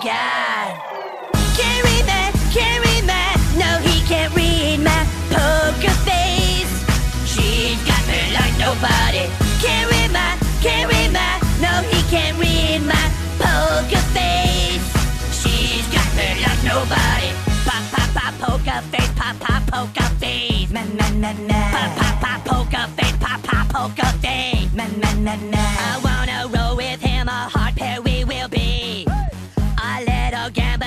God. Can't read my, no, he can't read my poker face. She's got me like nobody. Can't read my, no, he can't read my poker face. She's got me like nobody. Pop, pop, pop, poker face, pop, pop, poker face. Na, na, na, na. Pop, pop, pop, poker face, pop, pop, poker face. Na, na, na, na. I wanna roll with him, a hard pair we will be. A little gamble.